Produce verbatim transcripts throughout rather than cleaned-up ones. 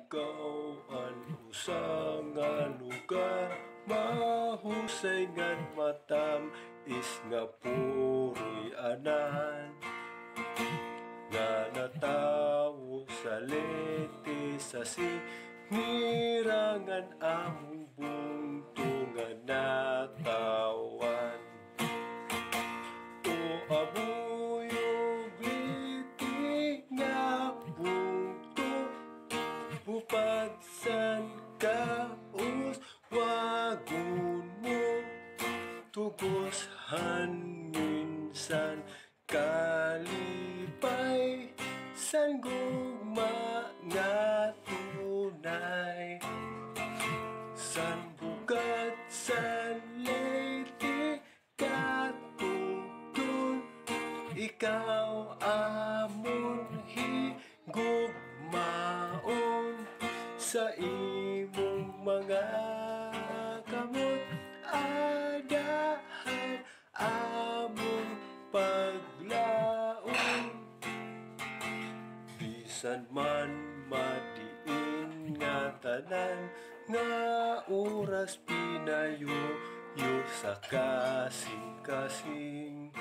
ikaw an usa nga lugar, mahusay ngan matam is nga puroy anan, nga natawo sa lete sa singirangan among bungto nga natawan. O abuyog liti nga bungto, bupagsan kaus wagon mo, tugoshan minsan kalipay, san gugma nga tunay, san bukat san leti katutun, ikaw amon higugmaon, sa imong mga kamot adahan among paglaon. Bisan man madiin nga tanan, nga oras pinayo yo sa kasing-kasing,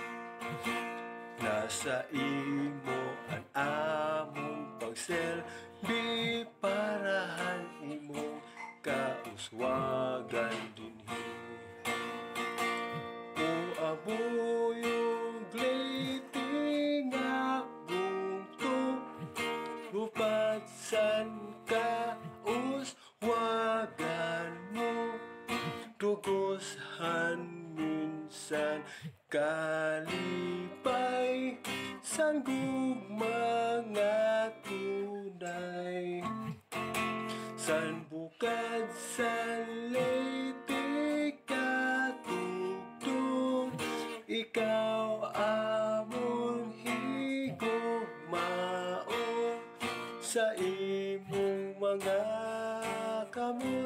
nasa imo an among pagselbi, parahan imong kauswagan dinhi. O abuyog liti nga bungto, bupagsan kauswagan mo, tugoshan minsan kalipay, san gugma nga tunay, san bukad san leti katugtog, ikaw amon higugmaon, sa imong mga kamot